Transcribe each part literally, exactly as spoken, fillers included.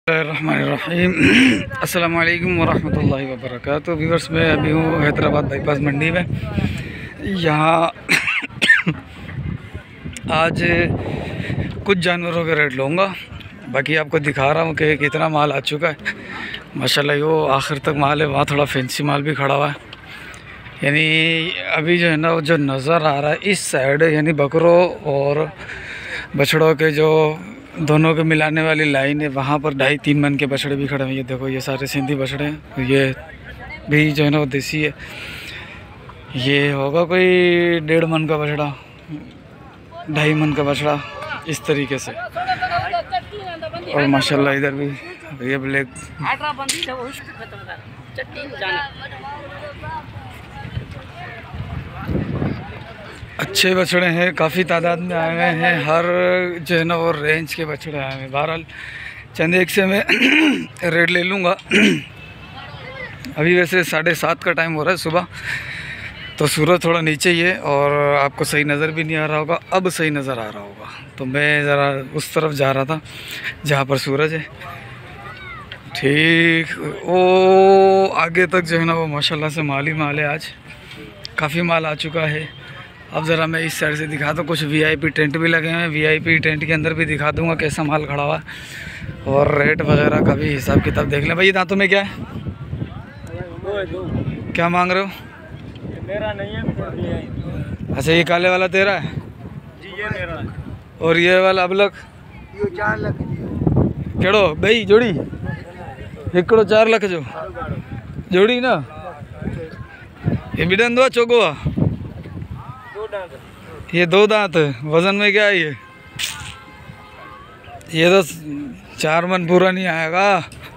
रहमानिर्रहीम। अस्सलाम वालेकुम वरहमतुल्लाहि वबरकातुहू। व्यूअर्स, मैं अभी हूँ हैदराबाद बाईपास मंडी में। यहाँ आज कुछ जानवरों के रेट लूँगा, बाकी आपको दिखा रहा हूँ कि कितना माल आ चुका है। माशाल्लाह वो आखिर तक माल है। वहाँ थोड़ा फैंसी माल भी खड़ा हुआ है। यानी अभी जो है ना, जो नज़र आ रहा है इस साइड, यानी बकरों और बछड़ों के जो दोनों के मिलाने वाली लाइन है, वहाँ पर ढाई तीन मन के बछड़े भी खड़े हैं। ये देखो, ये सारे सिंधी बछड़े हैं। ये भी जो है ना वो देसी है। ये होगा कोई डेढ़ मन का बछड़ा, ढाई मन का बछड़ा, इस तरीके से। और माशाल्लाह इधर भी ये ब्लैक अच्छे बछड़े हैं, काफ़ी तादाद में आए हुए हैं। हर जो है ना वो रेंज के बछड़े आए हैं। बहरहाल चंद एक से मैं रेट ले लूँगा। अभी वैसे साढ़े सात का टाइम हो रहा है सुबह, तो सूरज थोड़ा नीचे ही है और आपको सही नज़र भी नहीं आ रहा होगा। अब सही नज़र आ रहा होगा। तो मैं ज़रा उस तरफ जा रहा था जहाँ पर सूरज है। ठीक, वो आगे तक जो है ना वो माशाल्लाह से माल ही माल है। आज काफ़ी माल आ चुका है। अब ज़रा मैं इस साइड से दिखा दूँ। कुछ वीआईपी टेंट भी लगे हैं। वीआईपी टेंट के अंदर भी दिखा दूँगा कैसा माल खड़ा हुआ है और रेट वगैरह का भी हिसाब किताब देख लें। भाई दांतों में क्या है? दो है, दो। क्या मांग रहे हो? मेरा नहीं है। अच्छा, ये काले वाला तेरा है? जी, ये मेरा है। और ये वाला अबलक? ये चार लाख। केड़ो भाई जोड़ी? एकड़ो चार लाख जो जोड़ी ना। ये बिडन दो चौको, ये दो दांत। वजन में क्या है ये? ये तो चार मन पूरा नहीं आएगा।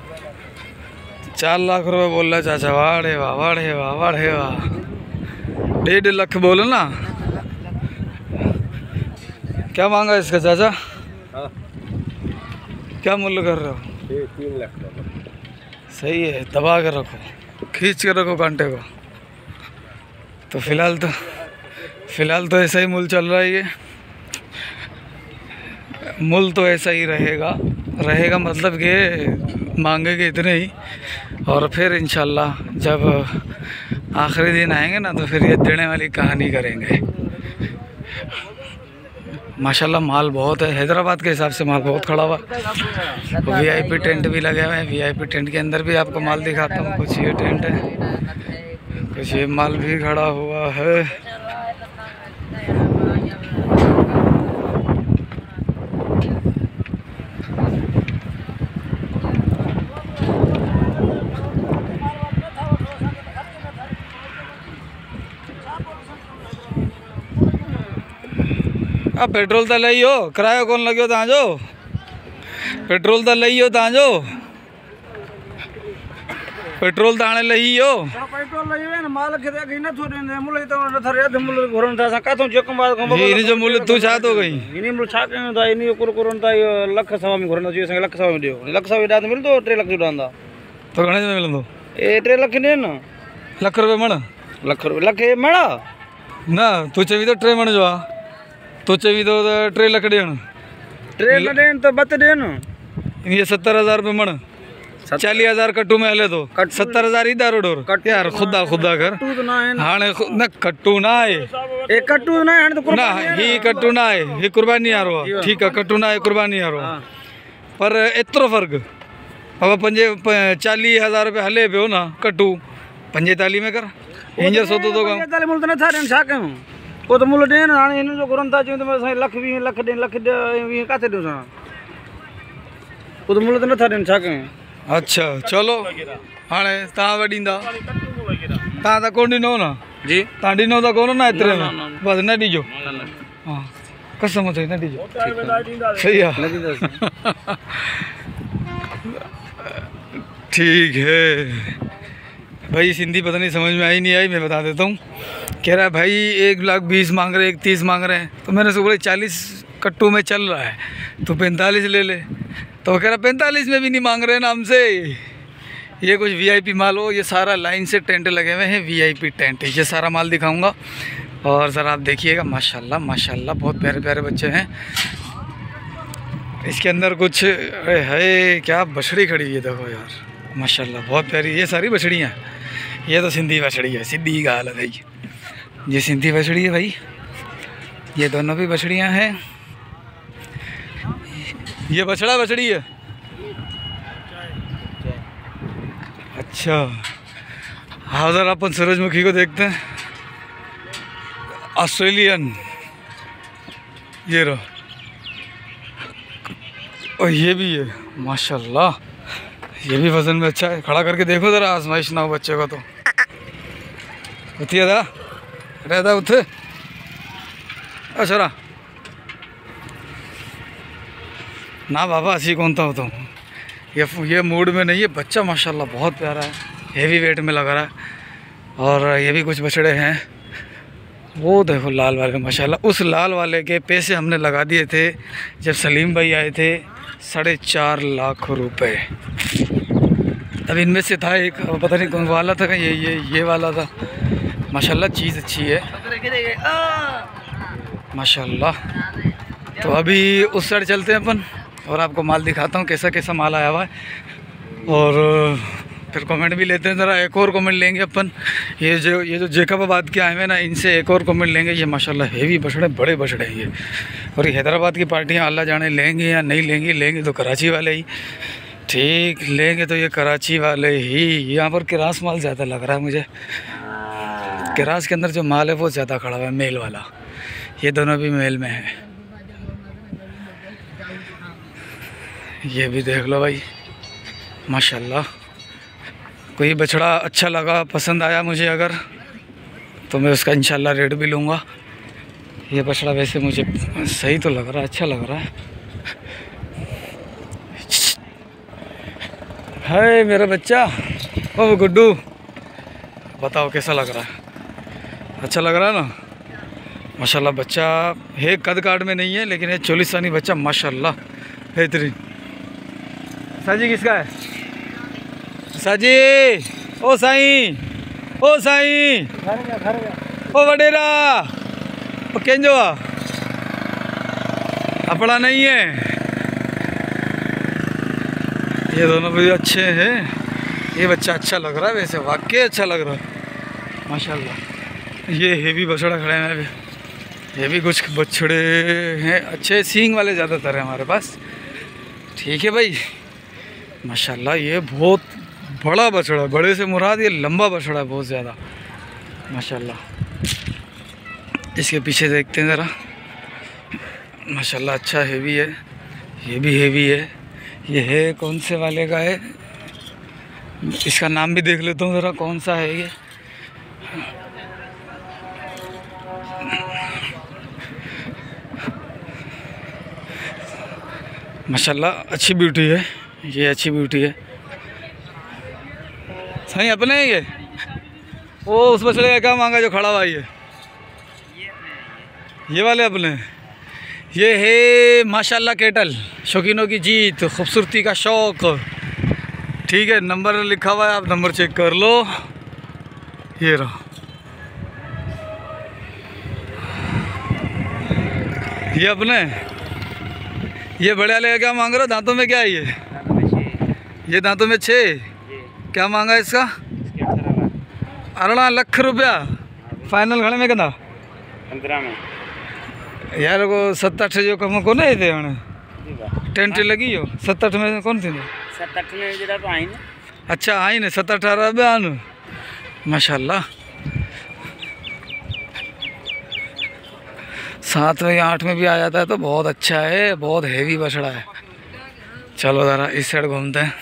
चार लाख रुपए बोल रहा चाचा। वाड़े वाह, वाड़े वाह, वाड़े वाह। डेढ़ लाख बोलो ना। क्या मांगा इसका चाचा? हाँ। क्या मूल्य कर रहे हो? तीन लाख। सही है, दबा के रखो, खींच के रखो कांटे को। तो फिलहाल तो फिलहाल तो ऐसा ही मूल चल रहा है। ये मूल तो ऐसा ही रहेगा रहेगा मतलब कि मांगेंगे इतने ही, और फिर इंशाल्लाह जब आखिरी दिन आएंगे ना, तो फिर ये देने वाली कहानी करेंगे। माशाल्लाह माल बहुत है। हैदराबाद के हिसाब से माल बहुत खड़ा हुआ। वीआईपी टेंट भी लगे हुए हैं। वीआईपी टेंट के अंदर भी आपको माल दिखाता हूँ। कुछ ये टेंट है, कुछ ये माल भी खड़ा हुआ है। अब पेट्रोल तो लई हो, किराया कौन लगे हो तव्हांजो? पेट्रोल तो लई हो तव्हांजो? पेट्रोल तो हाणे लही हो। पेट्रोल लही है ना, माल के देख न थोड़े ने मूल्य तो न थरे थे। मूल्य घरन था सा का तो चेक बात को इन जो मूल्य तू छा तो गई इनी मूल्य छा के था। इनी कुर कुरन था लख सवा में घरन जो संग लख सवा में दियो। लख सवा दाद मिल तो तीन लाख जुडांदा तो गणे में मिलंदो? ए तीन लाख ने न लाख रुपए मण। लाख रुपए लाख मण ना। तू चवी तो ट्रे मण जो आ, तो चवी तो ट्रे लाख देन। ट्रे न देन तो बत देन। ये सत्तर हजार रुपये मण, चालीस हजार कट्टू में हले तो सत्तर हजार इधर उडोर यार। खुदा खुदा कर हाँ न कट्टू ना है। एक कट्टू ना है तो ना ही कट्टू ना है, ही कुर्बानी आ रहा। ठीक है, कट्टू ना है, कुर्बानी आ रहा। पर एतिरो फर्क अब पंजे चालीस हजार रुपये हले पियो ना कट्टू, पंजेतालीस में कर इंजर सोतो तो कम वो तो मूल्य देन। हाँ इन जो घरन था चवंदो मैं लख वीह लख ॾे लख वीह काथे ॾियूं सां? वो तो मूल्य तो नथा ॾियनि, छा कयूं? अच्छा चलो, हाणे तव्हां वॾींदा। तव्हां त कोन ॾिनो न? जी, तव्हां ॾिनो त कोन न एतिरे में? बसि न ॾिजो। हाँ, कसम अथई न ॾिजो। सही आहे, ठीक है भाई। सिंधी पता नहीं समझ में आई नहीं आई, मैं बता देता हूँ। कह रहा है भाई एक लाख बीस मांग रहे, एक तीस मांग रहे हैं। तो मैंने उसको बोला चालीस कट्टू में चल रहा है तो पैंतालीस ले ले। तो वो कह रहा पैंतालीस में भी नहीं मांग रहे हैं ना हमसे। ये कुछ वीआईपी माल हो। ये सारा लाइन से टेंट लगे हुए हैं, वीआईपी टेंट। ये सारा माल दिखाऊंगा और ज़रा आप देखिएगा। माशाल्लाह माशाल्लाह बहुत प्यारे प्यारे बच्चे हैं। इसके अंदर कुछ है क्या, बछड़ी खड़ी है देखो यार, माशाल्लाह बहुत प्यारी। ये सारी बछड़ियाँ, ये तो सिंधी बछड़ी है, सीधी गाल है भाई, ये सिंधी बछड़ी है भाई, ये दोनों भी बछड़ियाँ हैं। ये बछड़ा बछड़ी है, अच्छा। हाँ उधर अपन सूरजमुखी को देखते हैं, ऑस्ट्रेलियन, ये रहो, और ये भी है माशाल्लाह, ये भी वजन में अच्छा है। खड़ा करके देखो ज़रा, आजमाइश ना हो बच्चे को तो उठिए दा रहता उठे। अच्छा ना बाबा अच्छी कौन था हो तो ये ये मूड में नहीं है। बच्चा माशाल्लाह बहुत प्यारा है, हेवी वेट में लग रहा है। और ये भी कुछ बछड़े हैं, वो देखो लाल वाले माशाल्लाह। उस लाल वाले के पैसे हमने लगा दिए थे जब सलीम भाई आए थे, साढ़े चार लाख रुपए। अब इनमें से था एक, पता नहीं कौन वाला था, ये ये ये वाला था। माशाल्लाह चीज़ अच्छी है माशाल्लाह। तो अभी उस साइड चलते हैं अपन और आपको माल दिखाता हूँ कैसा कैसा माल आया हुआ है, और फिर कमेंट भी लेते हैं ज़रा। एक और कमेंट लेंगे अपन, ये जो ये जो जेकबाबाद के आए हुए ना, इनसे एक और कमेंट लेंगे। ये माशाल्लाह हेवी बछड़े, बड़े बछड़े हैं ये। और ये हैदराबाद की पार्टियाँ अल्लाह जाने लेंगे या नहीं लेंगे, लेंगे तो कराची वाले ही, ठीक लेंगे तो ये कराची वाले ही। यहाँ पर किरास माल ज़्यादा लग रहा है मुझे, किरास के अंदर जो माल है वो ज़्यादा खड़ा हुआ है, मेल वाला। ये दोनों भी मेल में है। ये भी देख लो भाई माशाल्लाह। कोई बछड़ा अच्छा लगा, पसंद आया मुझे अगर, तो मैं उसका इंशाल्लाह रेट भी लूँगा। ये बछड़ा वैसे मुझे सही तो लग रहा है, अच्छा लग रहा है। हाय मेरा बच्चा, ओ गुड्डू, बताओ कैसा लग रहा है? अच्छा लग रहा है ना माशाल्लाह। बच्चा है, कद काट में नहीं है, लेकिन है चौलीसानी बच्चा माशाल्लाह बेहतरीन। साजी किसका है? साजी, ओ साईं, ओ साईं, ओ वडेरा, ओ केंजो अपना नहीं है। ये दोनों भी अच्छे हैं। ये बच्चा अच्छा लग रहा है वैसे, वाकई अच्छा लग रहा है माशाल्लाह। ये हेवी बछड़ा खड़े हैं अभी, ये भी कुछ बछड़े हैं अच्छे, सींग वाले ज़्यादातर हैं हमारे पास। ठीक है भाई माशाल्लाह। ये बहुत बड़ा बछड़ा है, बड़े से मुराद ये लंबा बछड़ा है बहुत ज़्यादा माशाल्लाह। इसके पीछे देखते हैं ज़रा, माशाल्लाह अच्छा हेवी है। ये भी हेवी है। ये है कौन से वाले का है, इसका नाम भी देख लेता हूँ ज़रा, कौन सा है ये। माशाल्लाह अच्छी ब्यूटी है, ये अच्छी ब्यूटी है। सही अपने हैं ये। वो उस बछड़े का क्या मांगा जो खड़ा हुआ है? ये ये वाले अपने। ये है माशाल्लाह केटल, शौकीनों की जीत, खूबसूरती का शौक। ठीक है, नंबर लिखा हुआ है, आप नंबर चेक कर लो। ये रहा, ये अपने। ये बड़े वाले का क्या मांग रहे हो? दांतों में क्या है ये? ये दांतों में छः, क्या मांगा इसका? अरड़ा लख रुपया फाइनल खड़े में कहना पंद्रह में यार को सत्त अठ जो कम को नहीं थे हाणे टेंट लगी हो सत्त अठ में कौन थी सत्त अठ में जरा तो आई ना। अच्छा आई ने सत्त अठारह बयान माशाल्लाह। सात में या आठ में भी आ जाता है तो बहुत अच्छा है, बहुत हेवी बछड़ा है। चलो ज़रा इस साइड घूमते हैं,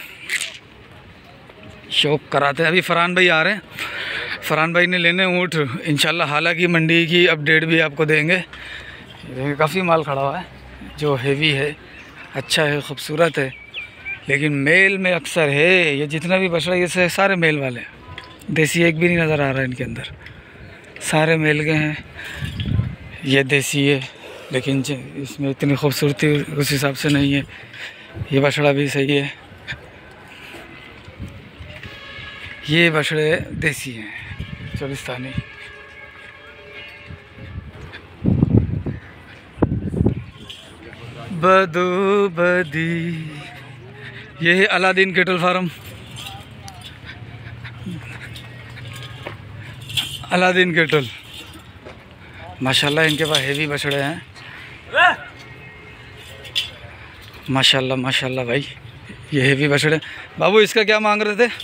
शौक कराते हैं। अभी फरहान भाई आ रहे हैं, फरहान भाई ने लेने ऊँट इंशाल्लाह। हालांकि मंडी की अपडेट भी आपको देंगे। काफ़ी माल खड़ा हुआ है जो हेवी है, अच्छा है, खूबसूरत है, लेकिन मेल में अक्सर है। ये जितना भी बछड़ा ये से सारे मेल वाले हैं, देसी एक भी नहीं नज़र आ रहा है इनके अंदर, सारे मेल के हैं। ये देसी है लेकिन इसमें इतनी खूबसूरती उस हिसाब से नहीं है। ये बछड़ा भी सही है, ये बछड़े देसी हैं चोलिस्तानी। बदो बदी। ये है Aladin cattle farm, Aladin cattle. माशाल्लाह इनके पास हेवी बछड़े हैं, माशाल्लाह माशाल्लाह भाई, ये हेवी बछड़े। बाबू इसका क्या मांग रहे थे?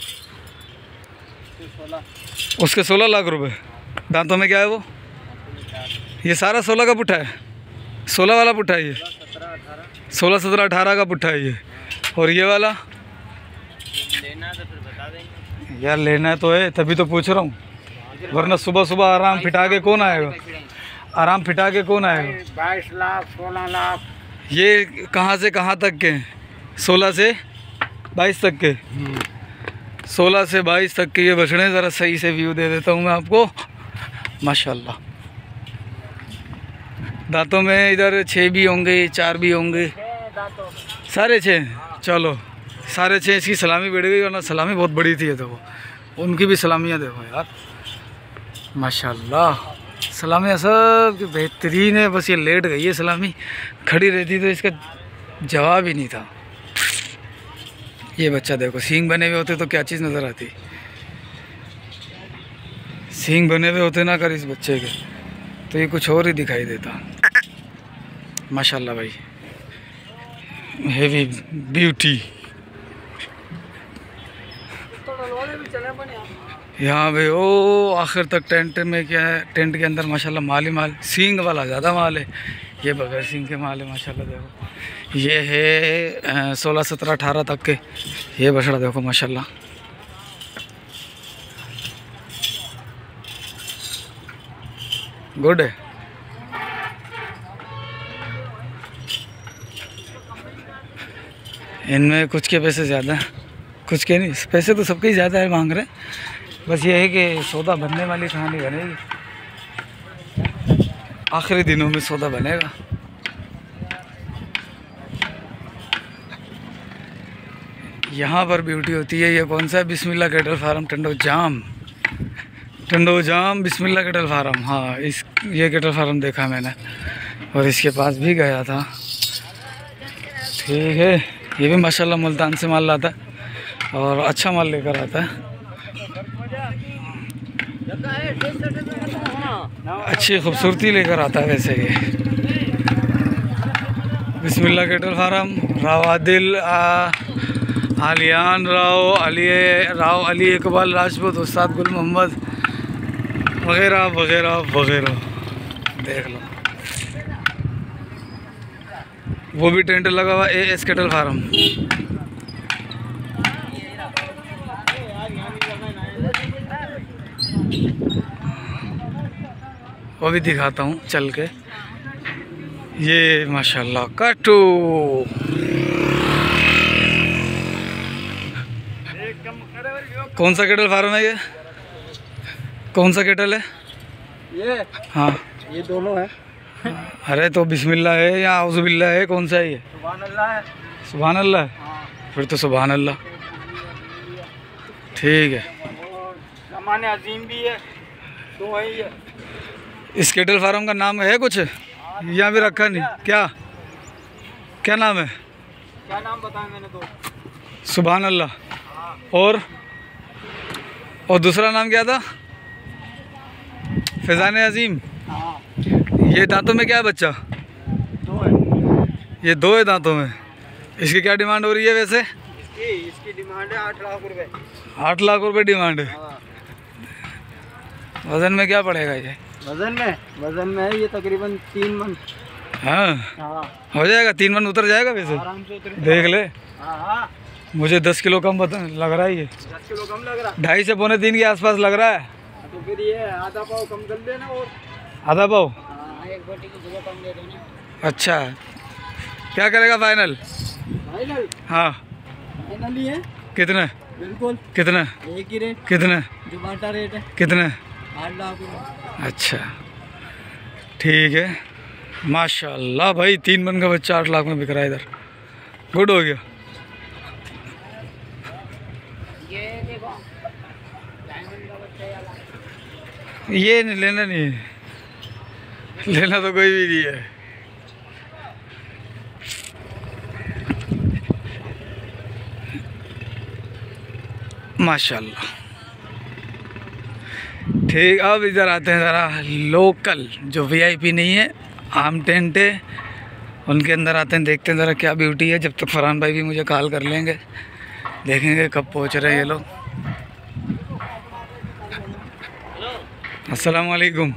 उसके सोलह लाख रुपए। दांतों में क्या है वो? ये सारा सोलह का पुट्ठा है, सोलह वाला पुट्ठा है ये, सोलह सत्रह अठारह का पुट्ठा है ये। और ये वाला लेना तो फिर बता देंगे यार, लेना तो है तभी तो पूछ रहा हूँ, वरना सुबह सुबह आराम फिटा के कौन आएगा, आराम फिटा के कौन आएगा। बाईस लाख सोलह लाख। ये कहाँ से कहाँ तक के? सोलह से बाईस तक के, सोलह से बाईस तक के ये बछड़े। ज़रा सही से व्यू दे देता हूँ मैं आपको। माशाल्लाह दांतों में इधर छः भी होंगे, चार भी होंगे, सारे छः। चलो सारे छः। इसकी सलामी बढ़ गई, वरना सलामी बहुत बड़ी थी। ये देखो उनकी भी सलामियाँ देखो यार, माशाल्लाह सलामियाँ सब बेहतरीन है। बस ये लेट गई है सलामी, खड़ी रहती तो इसका जवाब ही नहीं था। ये बच्चा देखो, सींग बने हुए होते तो क्या चीज़ नज़र आती। सींग बने हुए होते ना कर इस बच्चे के, तो ये कुछ और ही दिखाई देता। माशाल्लाह भाई, हेवी ब्यूटी। यहाँ पे ओ आखिर तक टेंट में क्या है, टेंट के अंदर माशाल्लाह माल ही माल। सींग वाला ज़्यादा माल है, ये बगैर सींग के माल है माशाल्लाह। देखो ये है सोलह सत्रह अठारह तक के। ये बछड़ा देखो माशाल्लाह, गुड है। इनमें कुछ के पैसे ज़्यादा, कुछ के नहीं। पैसे तो सबके ही ज़्यादा है मांग रहे। बस ये है कि सौदा बनने वाली कहानी बनेगी, आखिरी दिनों में सौदा बनेगा। यहाँ पर ब्यूटी होती है। ये कौन सा है? Bismillah cattle farm Tando Jam, Tando Jam Bismillah cattle farm. हाँ इस ये कैटल फार्म देखा मैंने और इसके पास भी गया था। ठीक है, ये भी माशाल्लाह मुल्तान से माल लाता है और अच्छा माल लेकर आता है। अच्छी खूबसूरती लेकर आता है वैसे ये। बिस्मिल्लाह कैटल फार्म, राव आदिल, आलियान राव, अली राव, अली इकबाल राजपूत, उस्ताद गुल मोहम्मद वगैरह वगैरह वगैरह। देख लो वो भी टेंट लगा हुआ, ए एस कैटल फार्म। वो भी दिखाता हूँ चल के। ये माशाल्लाह काटू। कौन सा कैटल फार्म है ये? कौन सा कैटल है ये? हाँ ये दोनों है। अरे तो बिस्मिल्लाह है या औज़ुबिल्लाह है? कौन सा है ये? सुभान अल्लाह है। सुभान अल्लाह है? हाँ। फिर तो सुभान अल्लाह। ठीक है, और ज़माने अजीम भी है, तो है ये। इस कैटल फार्म का नाम है कुछ? यहाँ भी रखा नहीं क्या? क्या नाम है? क्या नाम बताया मैंने तो? सुभान अल्लाह। और और दूसरा नाम क्या था? फैज़ान अजीम। हाँ। ये दांतों में क्या है बच्चा? दो है। ये दो है दांतों में। इसकी क्या डिमांड हो रही है वैसे? इसकी इसकी डिमांड है आठ लाख रुपए। आठ लाख रुपए डिमांड है। हाँ। वजन में क्या पड़ेगा ये? वजन में वजन में है ये तकरीबन तीन मन। हाँ हाँ हो जाएगा, तीन मन उतर जाएगा वैसे। आराम से उतरे। देख ले, हाँ हाँ मुझे दस किलो कम बता लग रहा है ये। दस किलो कम लग रहा। ढाई से पौने तीन के आसपास लग रहा है। तो फिर ये आधा पाव कम कर देना। और आधा पाव? हाँ, एक बोटी की जगह कम दे देना। अच्छा क्या करेगा फाइनल? फाइनल? हाँ फाइनल ही है। कितने? बिल्कुल कितने? एक ही रेट, कितने? जो बाटा रेट है। कितने? आठ लाख रुपये। अच्छा ठीक है, माशाल्लाह भाई, तीन मन का बच्चा आठ लाख में बिक रहा है इधर। गुड हो गया। ये देखो डायमंड का बच्चा वाला। ये नहीं लेना, नहीं है लेना तो कोई भी नहीं है। माशाल्लाह। ठीक, अब इधर आते हैं ज़रा लोकल जो वीआईपी नहीं है, आम टेंट है, उनके अंदर आते हैं, देखते हैं ज़रा क्या ब्यूटी है। जब तक फरहान भाई भी मुझे कॉल कर लेंगे, देखेंगे कब पहुंच रहे हैं ये लोग। अस्सलाम वालेकुम।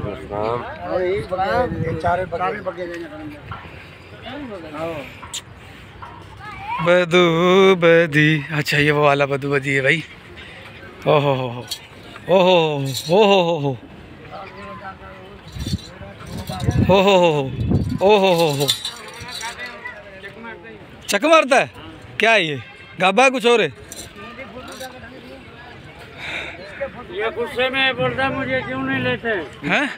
बदू बदी, अच्छा ये वो वाला बदू बदी है भाई। ओहो हो हो ओहो हो हो हो हो हो हो हो ओहो हो हो चक मारता है क्या है ये? गाबा कुछ और है? ये गुस्से में बोलता है मुझे क्यों नहीं लेते हैं?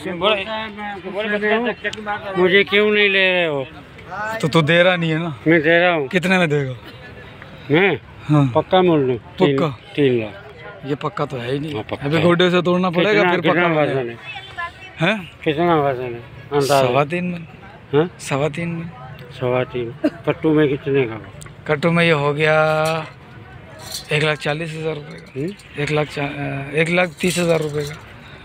मुझे क्यों नहीं ले रहे हो? तो तू दे रहा नहीं है ना? मैं दे रहा हूँ। कितने में देगा? मैं हाँ पक्का मोल लूँ। पक्का? तीन लाख। ये पक्का तो है ही नहीं। हाँ, पक्का अभी है। गोडे से तोड़ना पड़ेगा फिर कितना पक्का वजन है? है। कितना वजन है? अंदाज़ सवा तीन में। हाँ? सवा तीन में। सवा तीन। कट्टू में कितने का? कट्टू में ये हो गया एक लाख चालीस हज़ार रुपये का। हम्म? एक लाख चा- एक लाख तीस हज़ार रुपये का।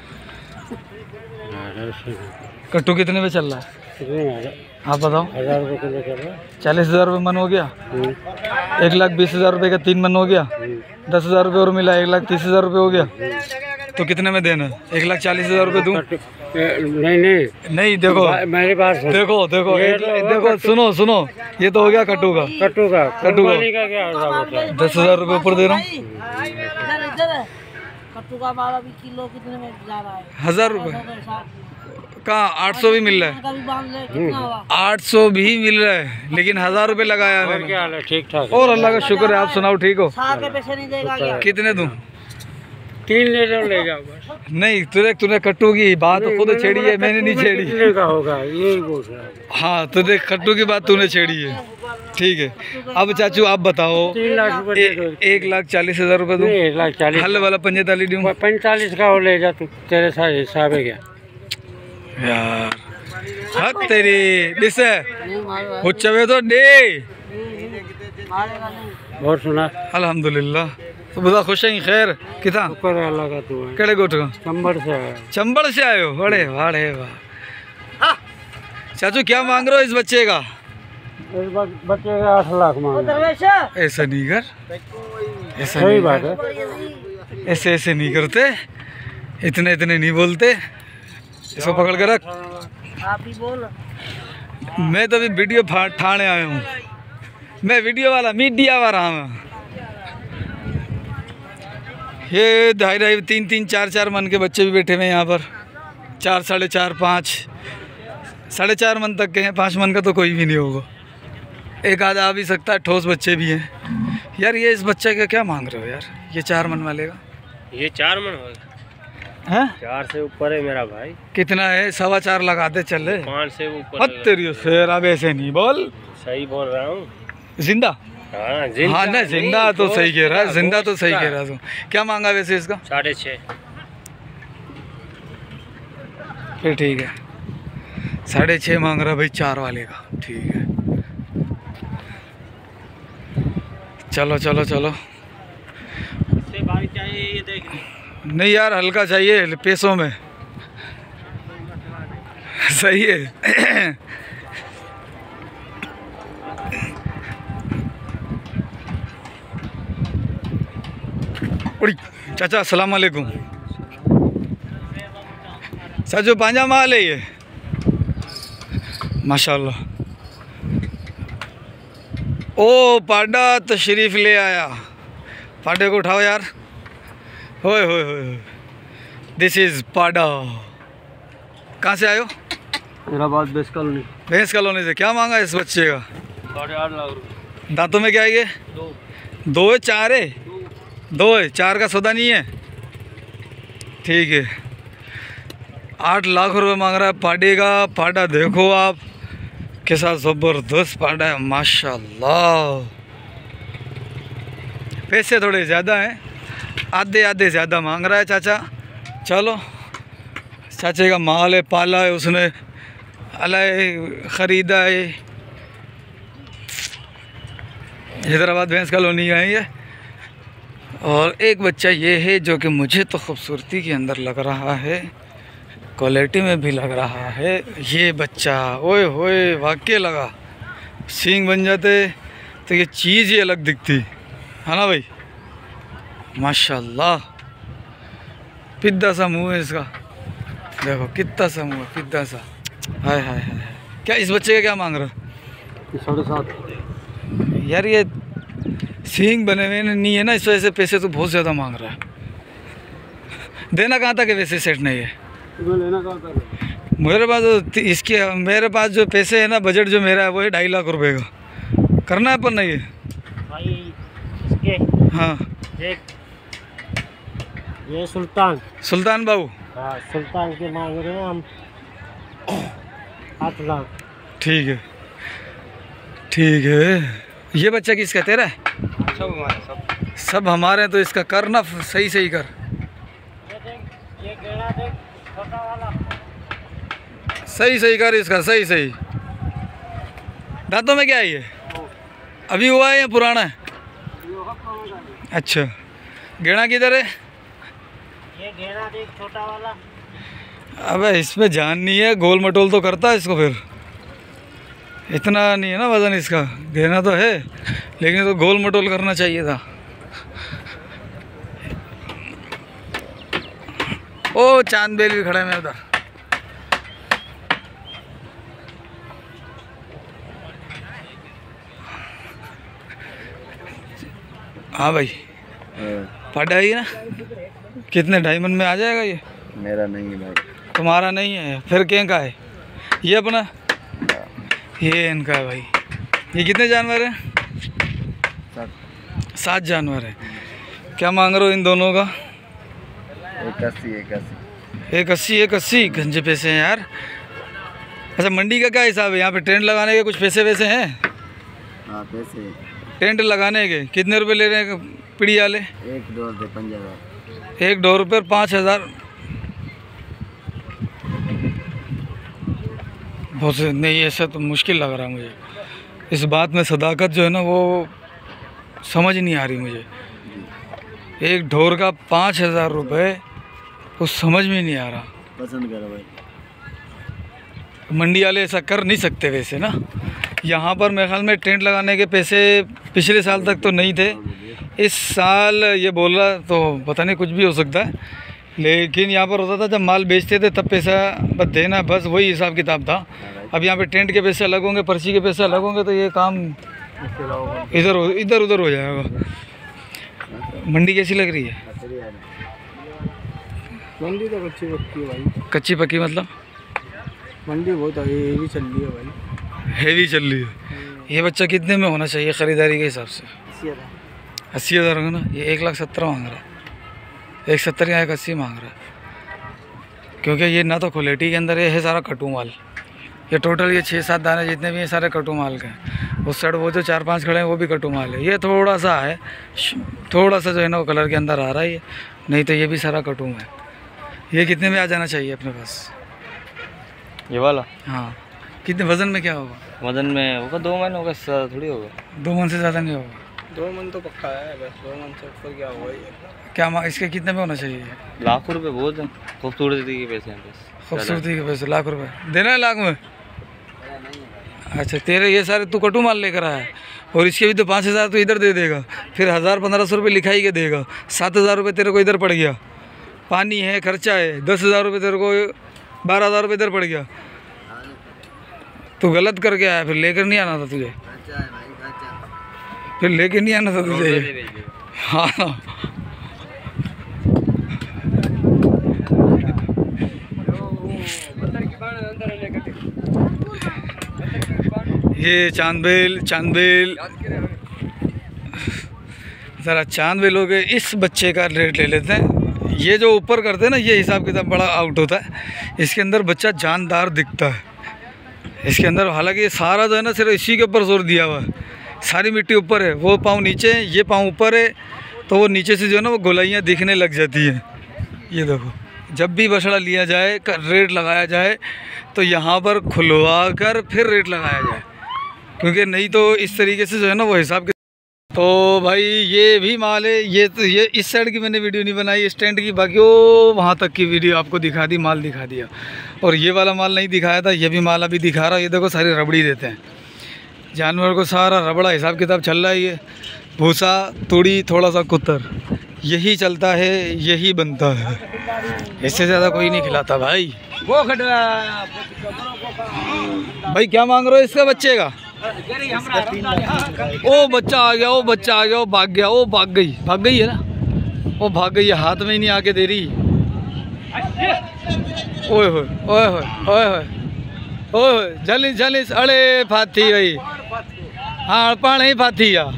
कट्टू कितने में चल रहा है कितने में? आप बताओ। हजार रुपये किलो चल रहा है। चालीस हज़ार रुपये मन हो गया। हम्म, एक लाख बीस हज़ार रुपये का तीन मन हो गया। हम्म, दस हज़ार रुपये और मिला, एक लाख तीस हज़ार रुपये हो गया। तो कितने में देना है? एक लाख चालीस हज़ार रुपये दूँ? कट्टू- ए, नहीं नहीं नहीं देखो बा- मेरी बात सुन। देखो देखो ये एक, तो होगा देखो कट्टू। सुनो सुनो, ये तो हो गया कट्टू का। कट्टू का कट्टू का। कुर्बानी का क्या हिसाब होता है? दस हज़ार रुपये ऊपर दे रहा हूँ। इधर इधर है। कट्टू का माल अभी किलो कितने में जा रहा है? हज़ार रुपये कहाँ? आठ सौ भी मिल रहा है। का भी बांध ले, कितना हुआ? आठ सौ भी मिल रहा है, लेकिन हज़ार रुपये लगाया है और मैंने। क्या हाल है? ठीक ठाक है। और अल्लाह का शुक्र है, आप सुनाओ ठीक हो? साल के पैसे नहीं देगा क्या? कितने दूँ? तीन ले लो, ले जाओ बस। नहीं तुझे तूने कट्टू की बात नहीं, खुद मैंने छेड़ी बोला है, मैंने नहीं कट्टू में छेड़ी। कितने का होगा यही पूछ रहा हूँ। हाँ तो देख कट्टू की बात तूने छेड़ी है, ठीक है। अब चाचू आप बताओ, तीन लाख रुपये दे दो। ए- एक लाख चालीस हज़ार रुपये दूँ? नहीं, एक लाख चालीस। हल वाला पंजेताली दूँ? पैंतालीस का वो ले जा तू, तेरे साथ हिसाब है क्या? यार हक तेरी दिसे नहीं मारेगा। हुच्चवे तो दे। मारेगा नहीं। और सुना? अल्हम्दुलिल्लाह। तो बुदा खुश हैं? खैर कितना? शुक्र है अल्लाह का तू है। केड़े गोट का? चंबड़ से आया। चंबड़ से आए हो? बड़े वाड़े वाह। चाचू क्या मांग रहे हो इस बच्चे का? इस बार बच्चे का आठ लाख मांग। दरवेश ऐसा नहीं कर, ऐसा सही नहीं बात कर। है। ऐसे ऐसे नहीं करते, इतने इतने नहीं बोलते। इसको पकड़ कर रख। आप ही बोल। मैं तो अभी वीडियो फा- ठाणे आया हूँ, मैं वीडियो वाला मीडिया वाला हूँ। ये ढाई ढाई तीन तीन चार चार मन के बच्चे भी बैठे हुए हैं यहाँ पर। चार साढ़े चार पाँच साढ़े चार मन तक के हैं, पाँच मन का तो कोई भी नहीं होगा। एक आधा आ भी सकता है, ठोस बच्चे भी हैं। यार ये इस बच्चे का क्या मांग रहे हो यार, ये चार मन वाले का? ये चार मन होगा। हैं? चार से ऊपर है मेरा भाई। कितना है? सवा चार लगाते चले। पाँच से ऊपर। हद तेरी शेर, अब ऐसे नहीं बोल। सही बोल रहा हूँ। जिंदा? हाँ हाँ ना जिंदा तो सही कह रहा है, जिंदा तो सही कह रहा है तू। क्या मांगा वैसे इसका? साढ़े छः। फिर ठीक है, साढ़े छः मांग रहा भाई चार वाले का, ठीक है। चलो चलो चलो। इससे भारी चाहिए ये देख। नहीं यार हल्का चाहिए पैसों में। सही है। उड़ी चाचा अस्सलाम वालेकुम। चाचू पांजा माल है ये माशाल्लाह। ओ पाडा तशरीफ ले आया, पाडे को उठाओ यार। होए होए होए, दिस इज पाडा। कहाँ से आयो? मेरा बात बेस कॉलोनी। भैंस कॉलोनी से। क्या मांगा इस बच्चे का? साढ़े आठ लाख रुपये। दांतों में क्या है ये? दो। दो है चार है? दो है, चार का सौदा नहीं है, ठीक है। आठ लाख रुपए मांग रहा है पाडे का। पाडा देखो आप कैसा ज़बरदस्त पाडा है माशाल्लाह। पैसे थोड़े ज़्यादा हैं, आधे आधे ज़्यादा मांग रहा है चाचा। चलो चाचे का माल है, पाला है उसने, अल्लाह ख़रीदा है। हैदराबाद भैंस कॉलोनी का है ये। और एक बच्चा ये है जो कि मुझे तो खूबसूरती के अंदर लग रहा है, क्वालिटी में भी लग रहा है। ये बच्चा ओए होए वाकई लगा, सींग बन जाते तो ये चीज़ ही अलग दिखती है ना भाई। माशाल्लाह, पिद्दा सा मुँह है इसका, देखो कितना सा मुँह है, पिद्दा सा। हाय हाय हाय, क्या इस बच्चे का क्या मांग रहा है? साढ़े सात। यार ये सींग बने हुए नहीं है ना, इस वजह से पैसे तो बहुत ज़्यादा मांग रहा है। देना कहाँ तक है वैसे सेट नहीं है? लेना कहाँ तक है? मेरे पास तो इसके मेरे पास जो पैसे है ना, बजट जो मेरा है वो है ढाई लाख रुपए का। करना है पर नहीं है भाई इसके। हाँ एक ये सुल्तान सुल्तान बाबू, हाँ सुल्तान के मांग रहे हैं हम आठ लाख। ठीक है ठीक है। ये बच्चा किसका, तेरा है? सब हमारे सब सब हमारे हैं, तो इसका कर ना सही सही कर। ये देख, ये गेड़ा देख, छोटा वाला। सही सही कर इसका, सही सही। दांतों में क्या है ये? अभी हुआ है या पुराना है? अच्छा, गेड़ा किधर है? ये गेड़ा देख, छोटा वाला। अबे इसमें जान नहीं है, गोल मटोल तो करता है इसको, फिर इतना नहीं है ना वज़न इसका। गेना तो है लेकिन तो गोल मटोल करना चाहिए था। ओ चांद बेल भी खड़ा है मेरे उधर। हाँ भाई, पढ़ाई ना कितने डायमंड में आ जाएगा ये? मेरा नहीं है भाई। तुम्हारा नहीं है फिर क्या का है? ये अपना, ये इनका है भाई। ये कितने जानवर हैं? सात जानवर है। क्या मांग रहे हो इन दोनों का? एक अस्सी एक अस्सी एक अस्सी एक अस्सी गंजे पैसे हैं यार। अच्छा, मंडी का क्या हिसाब है? यहाँ पे टेंट लगाने के कुछ पैसे वैसे हैं? हाँ पैसे टेंट लगाने के कितने रुपए ले रहे हैं पीढ़ी वाले? एक डोर दे पाँच हज़ार। एक डोर पर पाँच हज़ार बहुत से नहीं, ऐसा तो मुश्किल लग रहा है मुझे। इस बात में सदाकत जो है ना वो समझ नहीं आ रही मुझे। एक ढोर का पाँच हज़ार रुपये तो समझ में नहीं आ रहा। पसंद करो भाई। मंडी वाले ऐसा कर नहीं सकते वैसे ना। यहाँ पर मेरे ख्याल में टेंट लगाने के पैसे पिछले साल तक तो नहीं थे, इस साल ये बोल रहा तो पता नहीं, कुछ भी हो सकता है। लेकिन यहाँ पर होता था जब माल बेचते थे तब पैसा बस देना, बस वही हिसाब किताब था। अब यहाँ पे टेंट के पैसे अलग होंगे, पर्ची के पैसे अलग होंगे, तो ये काम इधर इधर उधर हो जाएगा। मंडी कैसी लग रही है? मंडी तो कच्ची पक्की है भाई। कच्ची पक्की मतलब? मंडी बहुत हेवी चल रही है भाई। हेवी चल रही है। ये बच्चा कितने में होना चाहिए खरीदारी के हिसाब से? अस्सी हज़ार होगा ना। ये एक लाख सत्तर मांग रहा है, एक सत्तर या एक अस्सी मांग रहा है। क्योंकि ये ना तो क्वालिटी के अंदर ये है सारा कटू माल। ये टोटल ये छः सात दाने जितने भी हैं सारे कटू माल के हैं। उस साइड वो जो चार पांच खड़े हैं वो भी कटू माल है। ये थोड़ा सा है, थोड़ा सा जो है ना वो कलर के अंदर आ रहा है, ये नहीं तो ये भी सारा कटू है। ये कितने में आ जाना चाहिए अपने पास? ये वाला हाँ, कितने वज़न में क्या होगा? वजन में होगा दो मन होगा, थोड़ी होगा। दो मन से ज़्यादा नहीं होगा? दो मन तो पक्का है, बस दो मन से ऊपर क्या होगा ये। क्या मांग इसके कितने में होना चाहिए? लाख रुपए बहुत है, खूबसूरती के पैसे हैं बस। खूबसूरती के पैसे लाख रुपए देना है लाख में? अच्छा, तेरे ये सारे तू कटू माल लेकर आया और इसके भी तो पाँच हज़ार तो इधर दे देगा, फिर हज़ार पंद्रह सौ रुपये लिखाई के देगा, सात हज़ार रुपये तेरे को इधर पड़ गया, पानी है खर्चा है, दस हज़ार रुपये तेरे को, बारह हज़ार रुपये इधर पड़ गया। तू गलत करके आया, फिर लेकर नहीं आना था तुझे, फिर लेकर नहीं आना था तुझे। हाँ ये चांदबेल चांदबेल ज़रा चांदबेलों के इस बच्चे का रेट ले लेते हैं। ये जो ऊपर करते हैं ना, ये हिसाब किताब बड़ा आउट होता है। इसके अंदर बच्चा जानदार दिखता है इसके अंदर। हालांकि ये सारा जो है ना सिर्फ इसी के ऊपर जोर दिया हुआ है, सारी मिट्टी ऊपर है, वो पाँव नीचे है, ये पाँव ऊपर है, तो वो नीचे से जो है ना वो गोलाइयाँ दिखने लग जाती हैं। ये देखो, जब भी बछड़ा लिया जाए, रेट लगाया जाए तो यहाँ पर खुलवा कर फिर रेट लगाया जाए, क्योंकि नहीं तो इस तरीके से जो है ना वो हिसाब तो भाई ये भी माल है। ये तो ये इस साइड की मैंने वीडियो नहीं बनाई स्टैंड की, बाकी वो वहाँ तक की वीडियो आपको दिखा दी, माल दिखा दिया। और ये वाला माल नहीं दिखाया था, ये भी माल अभी दिखा रहा हूँ। ये देखो सारी रबड़ी देते हैं जानवर को, सारा रबड़ा हिसाब किताब चल रहा है। ये भूसा, तूड़ी, थोड़ा सा कुत्तर, यही चलता है, यही बनता है। इससे ज़्यादा कोई नहीं खिलाता भाई। वो भाई क्या मांग रहे हो इसका बच्चे का? ओ बच्चा आ गया, ओ बच्चा आ गया, ओ भाग गया, ओ भाग गई, भाग गई है ना, ओ भाग गई है, हाथ में ही नहीं आके दे रही। ओए होए ओए होए ओए होए ओए जलिस जलिस, अड़े फाथी भाई, हाँ पाण ही फाथी आ,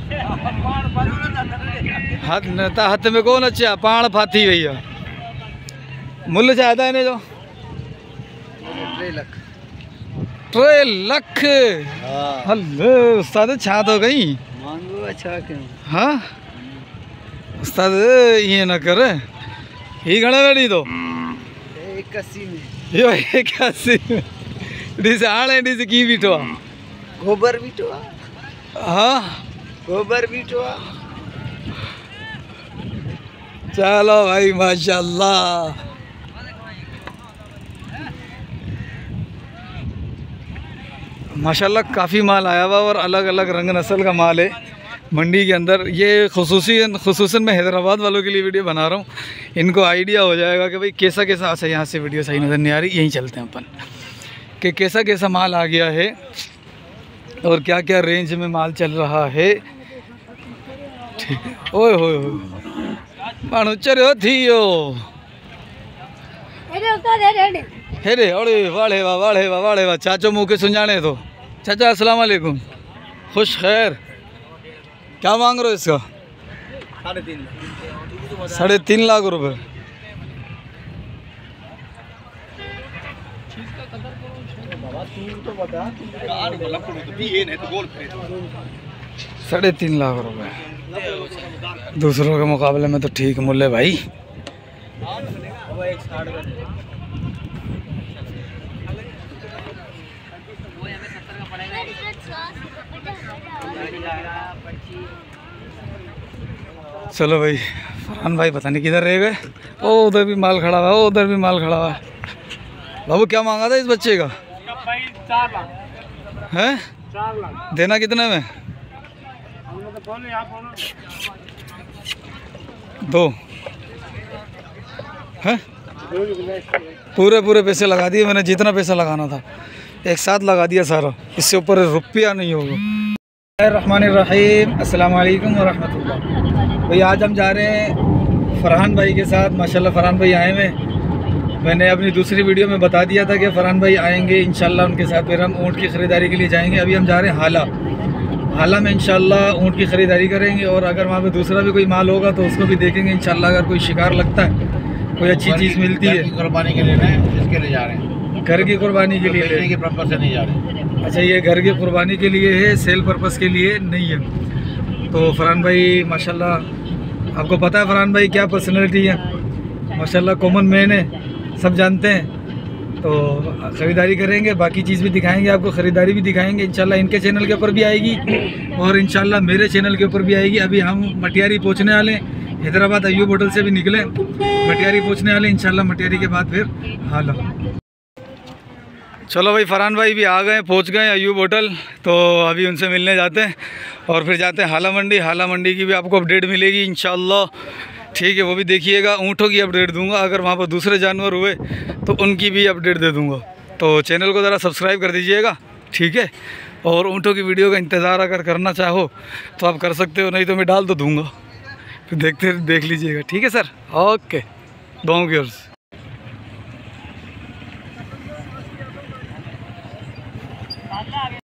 हाथ नता हाथ में कौन अच्छा पाण फाथी भैया। मुल्ल ज़्यादा है ने जो टे लख टे लख हल्ले उस्ताद छा तो गई मांगो अच्छा क्यों? हाँ उस्ताद ये न करे ही घणे वेड़ी तो इक्यासी में यो इक्यासी में डिस आले डिस की बीठो गोबर बीठो। हाँ गोबर बीठो। चलो भाई माशाल्लाह। माशाल्लाह काफ़ी माल आया हुआ और अलग अलग रंग नस्ल का माल है मंडी के अंदर। ये खुसूसी खुसूसन मैं हैदराबाद वालों के लिए वीडियो बना रहा हूँ, इनको आइडिया हो जाएगा कि भाई कैसा कैसा। अच्छा यहाँ से वीडियो सही नज़र नहीं आ रही, यहीं चलते हैं अपन कि कैसा कैसा माल आ गया है और क्या क्या रेंज में माल चल रहा है। ठीक है। ओए होए मानो चलो थियो हेरे अरे वाले वाह वाले वाह वाले वाह। चाचो मुँह के सुनजाने तो चाचा अस्सलाम वालेकुम, खुश खैर। क्या मांग रहे हो इसका? साढ़े तीन साढ़े तीन लाख रुपए। साढ़े तीन लाख रुपए दूसरों के मुकाबले में तो ठीक मूल्य भाई। चलो भाई फरहान भाई पता नहीं किधर रह गए। ओ उधर भी माल खड़ा हुआ, ओ उधर भी माल खड़ा हुआ। बाबू क्या मांगा था इस बच्चे का? चार लाख है? चार लाख देना कितने में? दो है? पूरे पूरे पैसे लगा दिए मैंने, जितना पैसा लगाना था एक साथ लगा दिया सारा, इससे ऊपर रुपया नहीं होगा। रहमानिर्रहीम, अस्सलाम वालेकुम व रहमतुल्लाह। भाई आज हम जा रहे हैं फरहान भाई के साथ। माशाल्लाह फरहान भाई आए हैं। मैंने अपनी दूसरी वीडियो में बता दिया था कि फरहान भाई आएंगे इंशाल्लाह, उनके साथ फिर हम ऊँट की ख़रीदारी के लिए जाएंगे। अभी हम जा रहे हैं हाला हाला में इंशाल्लाह ऊँट की ख़रीदारी करेंगे और अगर वहाँ पे दूसरा भी कोई माल होगा तो उसको भी देखेंगे इंशाल्लाह। अगर कोई शिकार लगता है, कोई अच्छी चीज़ मिलती है, कुर्बानी के लिए नहीं, इसके लिए जा रहे हैं, घर की कुर्बानी के लिए, के पर्पज से नहीं जा रहे। अच्छा ये घर की कुर्बानी के लिए है, सेल पर्पस के लिए नहीं है। तो फरहान भाई माशाल्लाह आपको पता है फरहान भाई क्या पर्सनैलिटी है, माशाल्लाह कॉमन मैन है, सब जानते हैं। तो ख़रीदारी करेंगे, बाकी चीज़ भी दिखाएंगे आपको, ख़रीदारी भी दिखाएंगे इंशाल्लाह। इनके चैनल के ऊपर भी आएगी और इंशाल्लाह मेरे चैनल के ऊपर भी आएगी। अभी हम मटियारी पहुँचने वाले, हैदराबाद अयूब होटल से भी निकले, मटियारी पहुँचने वाले इंशाल्लाह। मटियारी के बाद फिर हाला। चलो भाई फरहान भाई भी आ गए, पहुंच गए अयूब होटल। तो अभी उनसे मिलने जाते हैं और फिर जाते हैं हाला मंडी। हाला मंडी की भी आपको अपडेट मिलेगी इंशाल्लाह, ठीक है, वो भी देखिएगा। ऊँटों की अपडेट दूंगा, अगर वहाँ पर दूसरे जानवर हुए तो उनकी भी अपडेट दे दूंगा। तो चैनल को ज़रा सब्सक्राइब कर दीजिएगा, ठीक है। और ऊँटों की वीडियो का इंतज़ार अगर करना चाहो तो आप कर सकते हो, नहीं तो मैं डाल तो दूँगा, फिर देखते देख लीजिएगा, ठीक है सर। ओके, दुआओं की अर्ज़।